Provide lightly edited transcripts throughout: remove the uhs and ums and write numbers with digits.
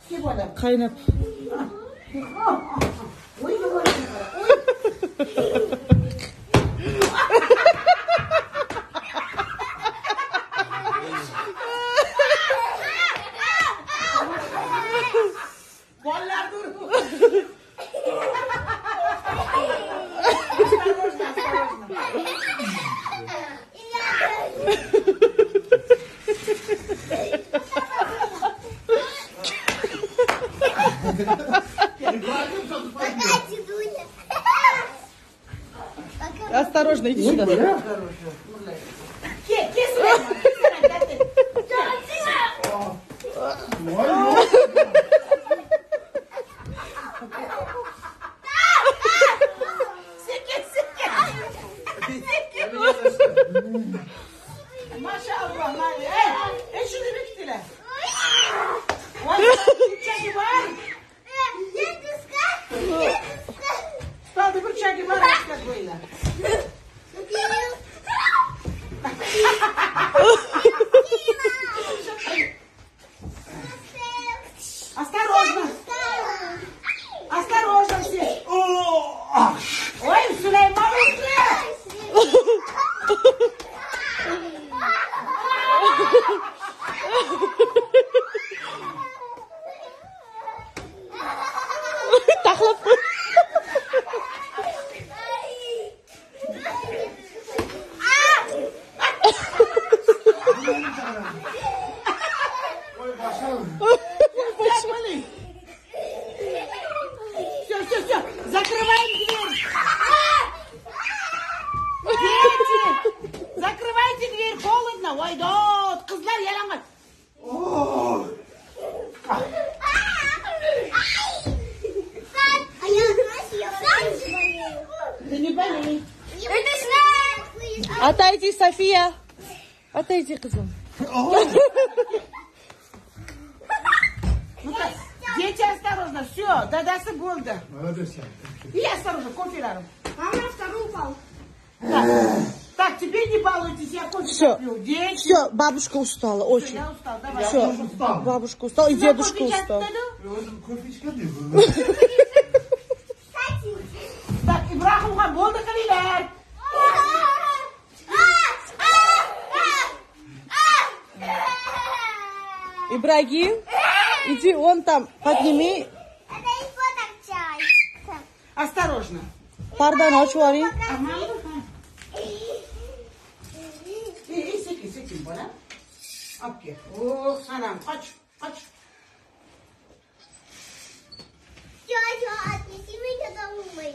Kaynap. Осторожно, иди сюда. Осторожно! Осторожно все! Ой, Сулейман! Тахлап. Все, закрываем дверь! Дети! Закрывайте дверь, холодно! Ой, да, кызлар ялаңаш! Ты не болей. Отойди, София. Отойди, кызым. Дети, осторожно, все, дадасы болды. И осторожно, кофе рядом. Мама, второй упал. Так, теперь не балуйтесь, я кофе Все, попью. Дети. все, бабушка устала, очень. Я устал, давай. Все, бабушка устала и дедушка устал. Так, Ибрахимға болды кірілер. Ибрагим, иди вон там, подними. Осторожно. Pardon, очвари. Секи, бана. Апке. Ох, санам, қач. Отнеси меня домой.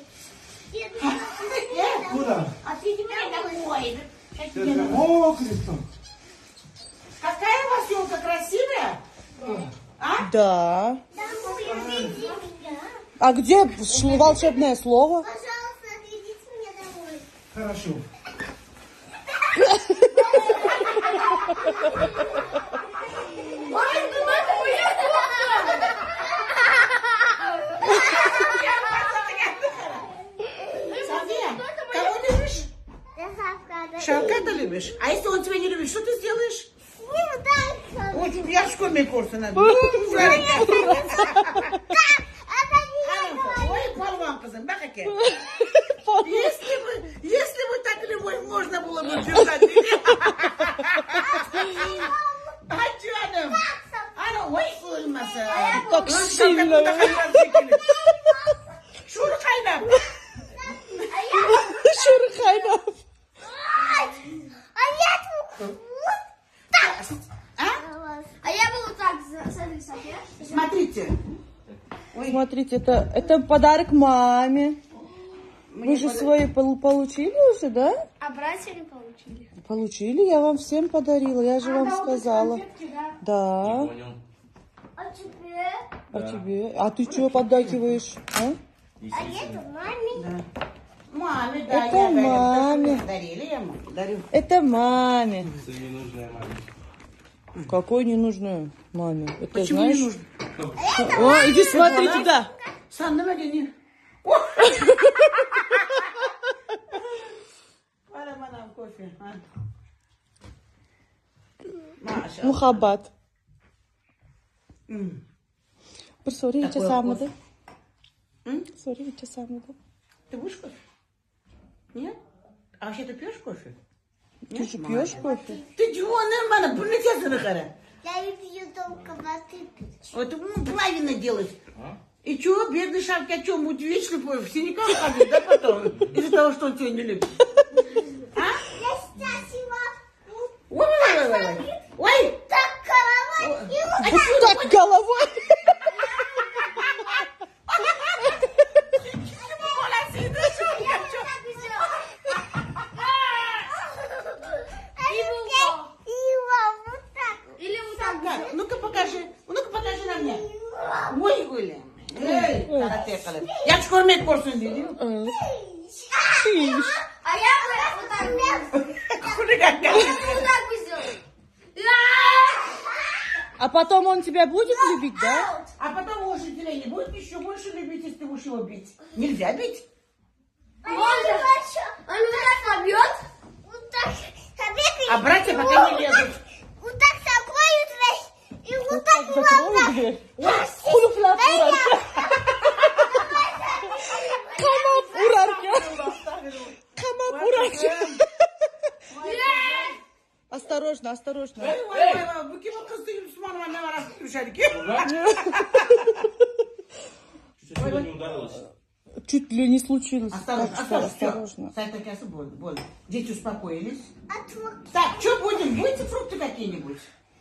Куда? Отведи меня домой. О, Христос! Какая у вас елка красивая? А? Да. Домой, отведи меня. А где волшебное слово? Пожалуйста, отведите меня домой. Хорошо. Ой, ну это моя София, кого любишь? Шавката любишь? А если он тебя не любит, что ты сделаешь? Очень яшку мне курсы надо. Ой, полван кызым, да какие? Если бы так любовь можно было бы держать. А canım. Ana vay olmasa. Как сильно. Şunu kaynat. Шура Хайнов. А я буду так, смотри, София. Смотрите. Смотрите, это подарок маме. Вы же свои получили уже, да? А братья не получили. Получили, я вам всем подарила, я же вам сказала. Да. А тебе? А тебе? А ты что поддакиваешь? А? А это маме. Маме, да, Это я маме. дарили, я ему дарю. Это маме. Какой ненужную маме? Это Почему знаешь? не нужно? О, иди смотри туда. Sandım ödeni. Para bana кофе. Маша. Мухаббат. Bir soru hiç Такое esamidi. М? Soru hiç esamidi. Ты будешь кофе? Нет? А вообще ты пьешь кофе? Ты же пьешь кофе? Ты чего, нормально, полетела на Я люблю только воды пить. Вот правильно делаешь. И чего, бедный Шапки, а что, будет вечно в синяках ходить, да, потом? Из-за того, что он тебя не любит. А? Я сейчас его Ой. Ой! так головой и Вот так головой. вот так. Или вот так. Так, ну-ка покажи на мне. Ой, Оля. Эй, карате калым. Я чкормек корсун dedim. Пиш. А я бы вот так бы Хулиганка. вот так бы сделал. А потом он тебя будет любить, да? А потом учителя не будет еще больше любить, если ты будешь его бить. Нельзя бить. Он вот так побьет. Вот так. А братья пока не лезут. Вот так закроют дверь. И вот так Закрой дверь. Kulüfler vurarken. Kanat vurarken. Kanat vurarken. Осторожно, осторожно. Bu kim o kız değil Müslüman var ne var aslında dışarı ki? Чуть-чуть не ударилась. Чуть ли не случилось. Осторожно, Так что осторожно. осторожно. Сайт океаса больно. Дети успокоились. отвод. Так, что будем? Будете фрукты какие-нибудь?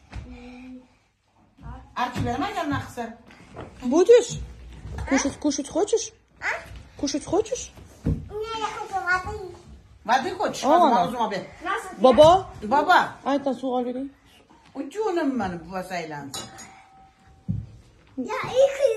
Арчи, нормально нахса? Будешь? Кушать хочешь? Кушать хочешь? У меня я хочу воды. Воды хочешь? Aa. Ağzıma be. Baba. Baba, Ayten su al vereyim. uçuyorum ben bu vasayla. Я их